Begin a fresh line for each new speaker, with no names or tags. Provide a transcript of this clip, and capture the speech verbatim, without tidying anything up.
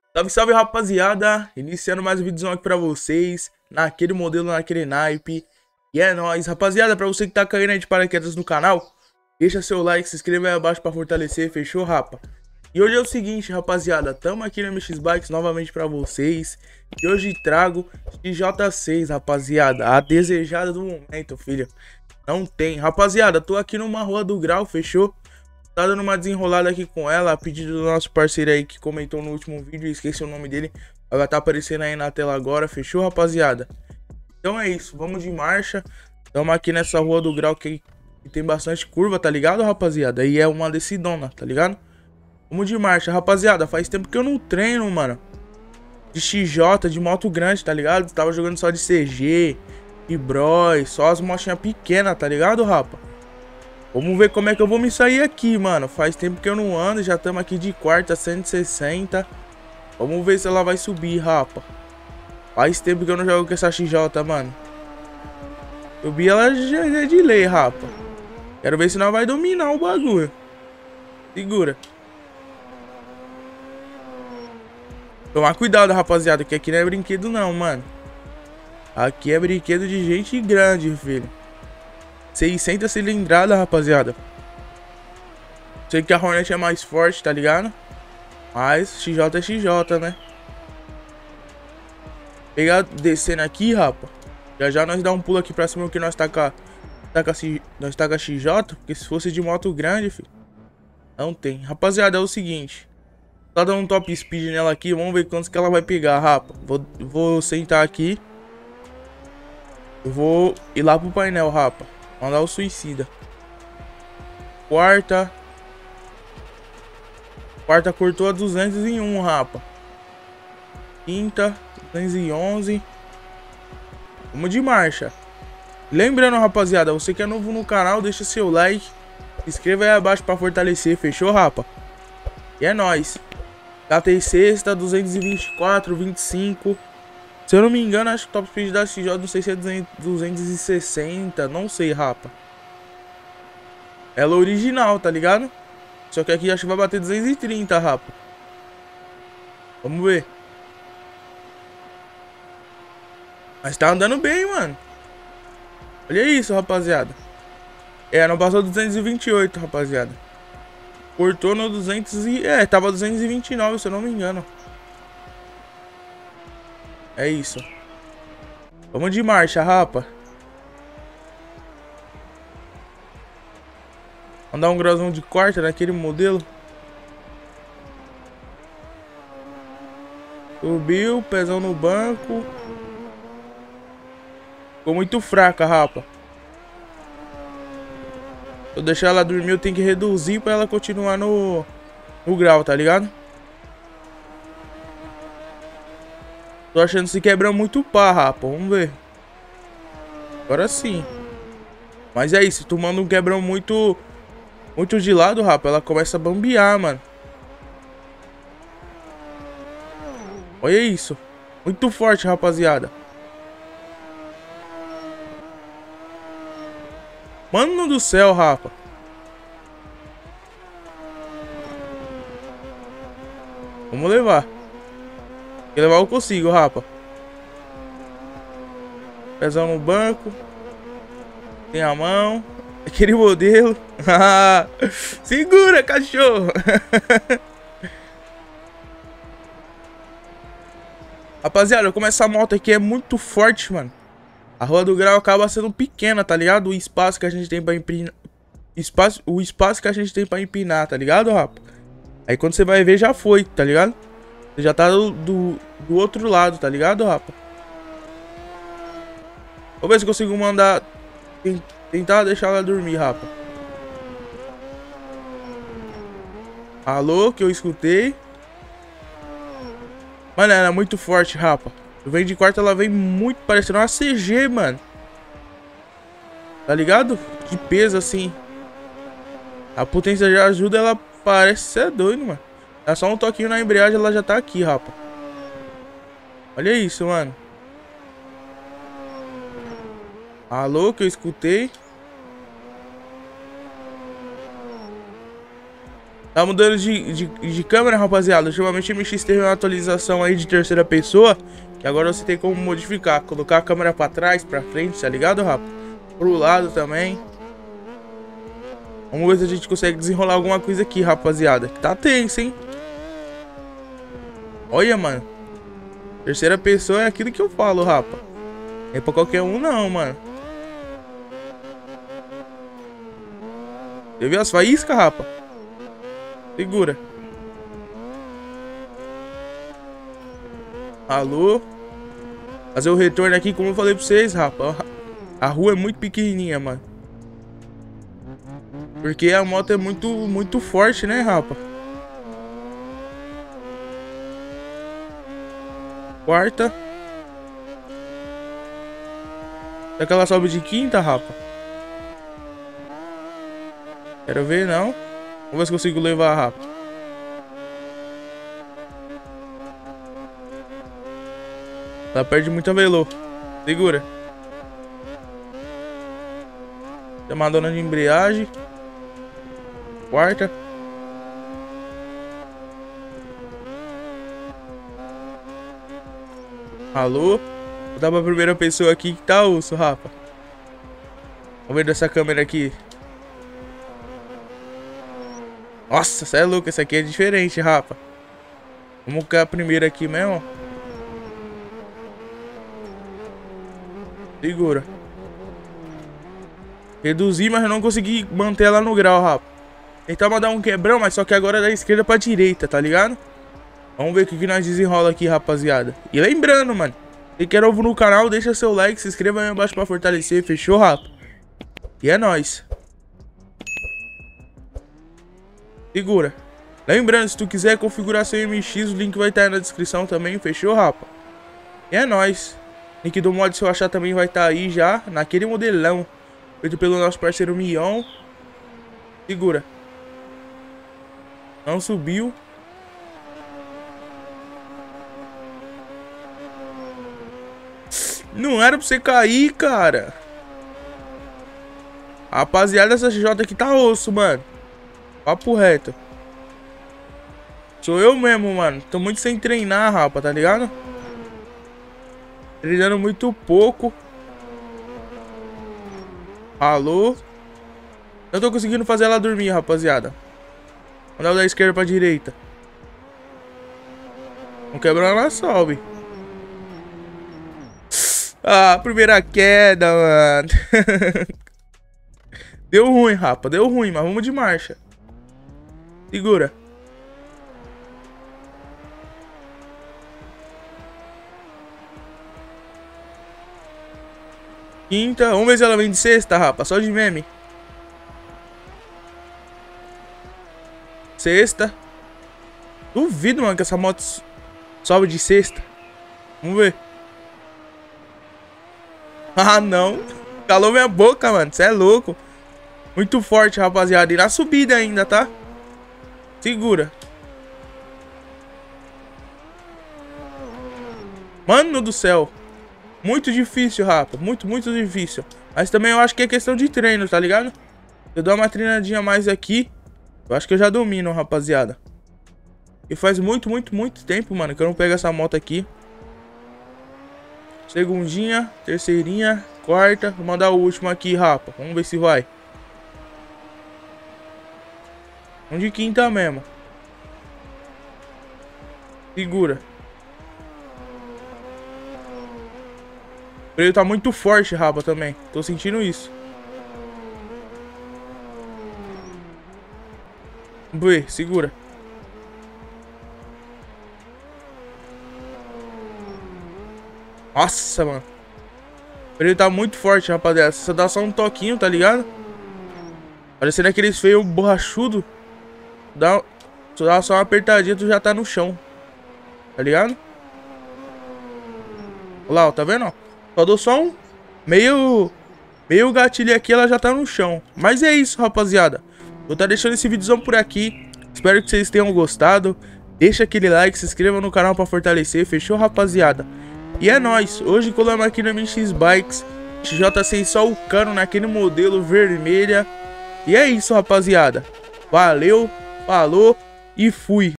Salve, salve, rapaziada! Iniciando mais um vídeo aqui pra vocês, naquele modelo, naquele naipe. E é nóis, rapaziada, pra você que tá caindo aí de paraquedas no canal, deixa seu like, se inscreva aí abaixo pra fortalecer, fechou, rapa? E hoje é o seguinte, rapaziada, tamo aqui no M X Bikes novamente pra vocês. E hoje trago X J seis, rapaziada, a desejada do momento, filho. Não tem, rapaziada, tô aqui numa rua do grau, fechou? Tá dando uma desenrolada aqui com ela, a pedido do nosso parceiro aí que comentou no último vídeo, esqueci o nome dele. Vai estar aparecendo aí na tela agora, fechou, rapaziada? Então é isso, vamos de marcha. Estamos aqui nessa rua do grau que, que tem bastante curva, tá ligado, rapaziada? E é uma decidona, tá ligado? Vamos de marcha, rapaziada. Faz tempo que eu não treino, mano. De X J, de moto grande, tá ligado? Tava jogando só de C G, de Bros, só as motinhas pequenas, tá ligado, rapa? Vamos ver como é que eu vou me sair aqui, mano. Faz tempo que eu não ando, já estamos aqui de quarta, cento e sessenta. Vamos ver se ela vai subir, rapa. Faz tempo que eu não jogo com essa X J, mano. Subir ela já é de lei, rapa. Quero ver se nós vai dominar o bagulho. Segura. Tomar cuidado, rapaziada, que aqui não é brinquedo não, mano. Aqui é brinquedo de gente grande, filho. seiscentas cilindradas, rapaziada. Sei que a Hornet é mais forte, tá ligado? Mas X J é X J, né? Pegar, descendo aqui, rapa. Já já nós dá um pulo aqui pra cima que nós tá com a, tá com a, nós tá com a X J. Porque se fosse de moto grande, filho, não tem. Rapaziada, é o seguinte. Tá dando um top speed nela aqui. Vamos ver quantos que ela vai pegar, rapa. Vou, vou sentar aqui. Eu vou ir lá pro painel, rapa. Mandar o suicida. Quarta. Quarta cortou a duzentos e um, rapa. Quinta, duzentos e onze. Vamos de marcha. Lembrando, rapaziada, você que é novo no canal, deixa seu like. Se inscreva aí abaixo pra fortalecer, fechou, rapa? E é nóis. Catei sexta, duzentos e vinte e quatro, vinte e cinco. Se eu não me engano, acho que o top speed da X J, não sei se é duzentos e sessenta, não sei, rapa. Ela é original, tá ligado? Só que aqui acho que vai bater duzentos e trinta, rapa. Vamos ver. Mas tá andando bem, mano. Olha isso, rapaziada. É, não passou duzentos e vinte e oito, rapaziada. Cortou no duzentos e... É, tava duzentos e vinte e nove, se eu não me engano. É isso. Vamos de marcha, rapa. Vamos dar um grauzão de quarta naquele modelo. Subiu, pezão no banco. Ficou muito fraca, rapa. Se eu deixar ela dormir, eu tenho que reduzir pra ela continuar no, no grau, tá ligado? Tô achando que se quebra muito pá, rapa. Vamos ver. Agora sim. Mas é isso. Tu manda um quebrão muito... Muito de lado, rapa. Ela começa a bambear, mano. Olha isso. Muito forte, rapaziada. Mano do céu, rapa. Vamos levar. Se levar eu consigo, rapa. Pezão no banco. Tem a mão. Aquele modelo. Segura, cachorro. Rapaziada, como essa moto aqui é muito forte, mano. A rua do grau acaba sendo pequena, tá ligado? O espaço que a gente tem pra empinar. Espaço, o espaço que a gente tem pra empinar, tá ligado, rapa? Aí quando você vai ver, já foi, tá ligado? Você já tá do, do, do outro lado, tá ligado, rapa? Vou ver se consigo mandar... Tentar deixar ela dormir, rapa. Alô, que eu escutei. Mano, ela é muito forte, rapa. Eu venho de quarta, ela vem muito parecendo uma C G, mano. Tá ligado? De peso, assim. A potência já ajuda, ela parece ser doido, mano. Dá só um toquinho na embreagem, ela já tá aqui, rapa. Olha isso, mano. Alô, que eu escutei. Tá mudando de, de, de câmera, rapaziada. Ultimamente o M X teve uma atualização aí de terceira pessoa, que agora você tem como modificar, colocar a câmera pra trás, pra frente, tá ligado, rapa? Pro lado também. Vamos ver se a gente consegue desenrolar alguma coisa aqui, rapaziada. Que tá tenso, hein? Olha, mano. Terceira pessoa é aquilo que eu falo, rapa. Não é pra qualquer um não, mano. Você viu as faíscas, rapa? Segura. Alô? Fazer o retorno aqui, como eu falei pra vocês, rapa. A rua é muito pequenininha, mano. Porque a moto é muito, muito forte, né, rapa? Quarta. Será que ela sobe de quinta, rapa? Quero ver, não. Vamos ver se consigo levar rápido. Ela perde muita velo. Segura. Tem uma dona de embreagem. Quarta. Alô? Vou dar pra primeira pessoa aqui que tá osso, rapa. Vamos ver dessa câmera aqui. Nossa, cê é louco, essa aqui é diferente, rapa. Vamos colocar a primeira aqui mesmo. Segura. Reduzi, mas eu não consegui manter ela no grau, rapa. Tentar mandar um quebrão, mas só que agora é da esquerda pra direita, tá ligado? Vamos ver o que, que nós desenrola aqui, rapaziada. E lembrando, mano, se quer novo no canal, deixa seu like, se inscreva aí embaixo pra fortalecer, fechou, rapa? E é nóis. Segura. Lembrando, se tu quiser configurar seu M X, o link vai estar aí na descrição também, fechou, rapa? E é nóis. Link do mod, se eu achar, também vai estar aí já, naquele modelão. Feito pelo nosso parceiro Mion. Segura. Não subiu. Não era pra você cair, cara. Rapaziada, essa X J aqui tá osso, mano. Papo reto. Sou eu mesmo, mano. Tô muito sem treinar, rapa, tá ligado? Treinando muito pouco. Alô? Eu tô conseguindo fazer ela dormir, rapaziada. Mandar da esquerda pra direita. Não quebrou, ela sobe. Ah, primeira queda, mano. Deu ruim, rapa. Deu ruim, mas vamos de marcha. Segura. Quinta. Vamos ver se ela vem de sexta, rapa. Só de meme. Sexta. Duvido, mano, que essa moto sobe de sexta. Vamos ver. Ah, não. Calou minha boca, mano. Você é louco. Muito forte, rapaziada. E na subida ainda, tá? Segura. Mano do céu. Muito difícil, rapa. Muito, muito difícil. Mas também eu acho que é questão de treino, tá ligado? Eu dou uma treinadinha mais aqui. Eu acho que eu já domino, rapaziada. E faz muito, muito, muito tempo, mano, que eu não pego essa moto aqui. Segundinha, terceirinha, quarta. Vou mandar o último aqui, rapa. Vamos ver se vai. Um de quinta mesmo. Segura. O freio tá muito forte, rapa, também. Tô sentindo isso. Vamos ver, segura. Nossa, mano. O freio tá muito forte, rapaziada. Você dá só um toquinho, tá ligado? Parecendo aqueles feios borrachudo. Dá, dá só uma apertadinha, tu já tá no chão. Tá ligado? Olha lá, ó, tá vendo? Só dou só um meio, meio gatilho aqui, ela já tá no chão. Mas é isso, rapaziada. Vou estar deixando esse vídeozão por aqui. Espero que vocês tenham gostado. Deixa aquele like, se inscreva no canal pra fortalecer. Fechou, rapaziada? E é nóis. Hoje colamos aqui no M X Bikes X J seis só o cano naquele modelo vermelha. E é isso, rapaziada. Valeu. falou e fui!